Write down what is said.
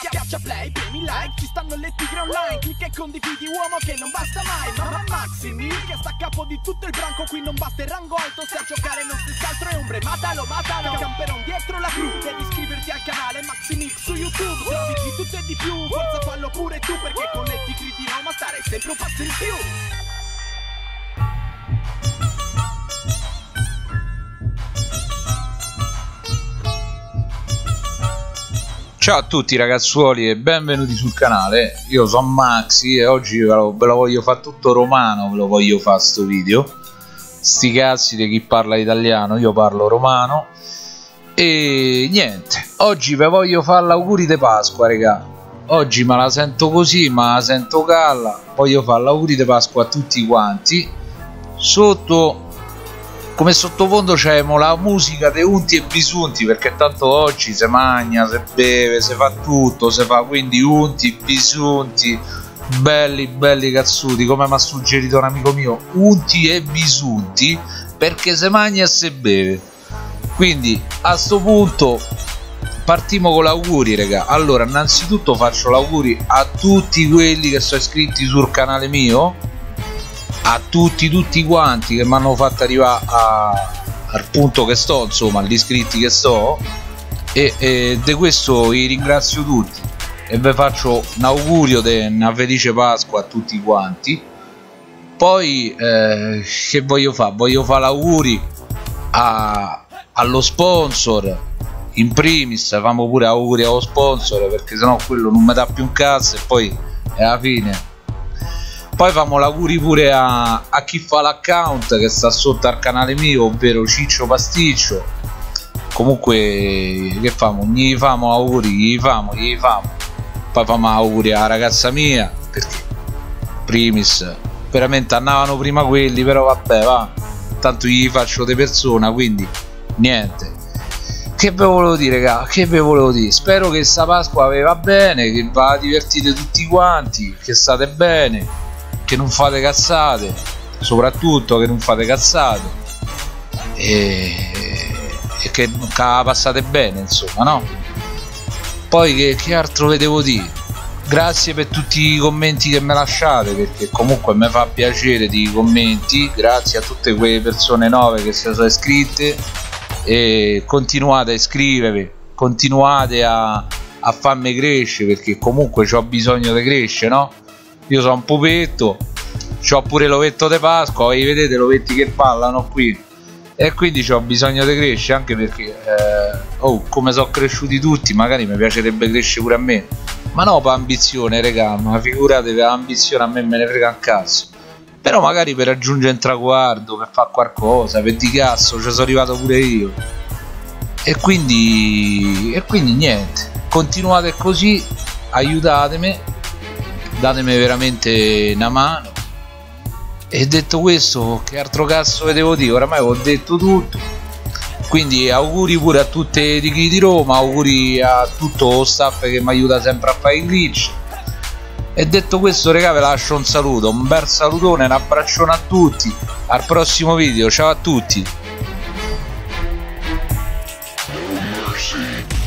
Schiaccia play, premi like, ci stanno le tigre online. Clicca e condividi, uomo che non basta mai. Ma Maximil che sta a capo di tutto il branco. Qui non basta il rango alto, se a giocare non si scaltro e ombre. Matalo, matalo, camperon dietro la cru. Devi iscriverti al canale Maximil su YouTube. Trovi di tutto e di più, forza fallo pure tu. Perché con le tigre di Roma starei sempre un passo in più. Ciao a tutti ragazzuoli e benvenuti sul canale. Io sono Maxi e oggi ve lo voglio fare tutto romano, ve lo voglio fare sto video. Sti cazzi di chi parla italiano, io parlo romano. E niente, oggi ve voglio fare l'auguri di Pasqua, raga. Oggi me la sento così, ma la sento calla. Voglio fare l'auguri di Pasqua a tutti quanti. Sotto, come sottofondo c'è la musica dei unti e bisunti, perché tanto oggi si mangia, si beve, si fa tutto, si fa, quindi unti, bisunti, belli cazzuti, come mi ha suggerito un amico mio, unti e bisunti, perché si mangia e si beve. Quindi a sto punto partiamo con l'auguri, raga. Allora, innanzitutto faccio l'auguri a tutti quelli che sono iscritti sul canale mio, a tutti quanti che mi hanno fatto arrivare al punto che sto, insomma, agli iscritti che sto, e di questo vi ringrazio tutti e vi faccio un augurio di una felice Pasqua a tutti quanti. Poi che voglio fare? Voglio fare l'auguri allo sponsor in primis. Facciamo pure auguri allo sponsor, perché sennò quello non mi dà più un cazzo e poi è la fine. Poi facciamo l'auguri pure a chi fa l'account che sta sotto al canale mio, ovvero Ciccio Pasticcio. Comunque che famo? Gli famo auguri, gli famo. Poi facciamo auguri alla ragazza mia, perché primis veramente andavano prima quelli, però vabbè, va, tanto gli faccio di persona, quindi niente. Che ve volevo dire, raga? Che ve volevo dire? Spero che sta Pasqua vi va bene, che va divertite tutti quanti, che state bene, che non fate cazzate, soprattutto che non fate cazzate e che la passate bene, insomma, no? Poi che altro vi devo dire? Grazie per tutti i commenti che mi lasciate, perché comunque mi fa piacere di commenti. Grazie a tutte quelle persone nuove che si sono iscritte, e continuate a iscrivervi, continuate a farmi crescere, perché comunque ho bisogno di crescere, no? Io sono un pupetto, ho pure l'ovetto di Pasqua, e vedete l'ovetti che ballano qui, e quindi ho bisogno di crescere, anche perché come sono cresciuti tutti, magari mi piacerebbe crescere pure a me, ma no per ambizione, raga, ma figurate, per ambizione a me ne frega un cazzo, però magari per raggiungere un traguardo, per fare qualcosa, per di cazzo ci sono arrivato pure io, e quindi niente, continuate così, aiutatemi, datemi veramente una mano. E detto questo, che altro cazzo vi devo dire? Oramai ho detto tutto. Quindi auguri pure a tutte le tigri di Roma, auguri a tutto lo staff che mi aiuta sempre a fare i glitch. E detto questo, raga, vi lascio un saluto, un bel salutone, un abbraccione a tutti, al prossimo video, ciao a tutti.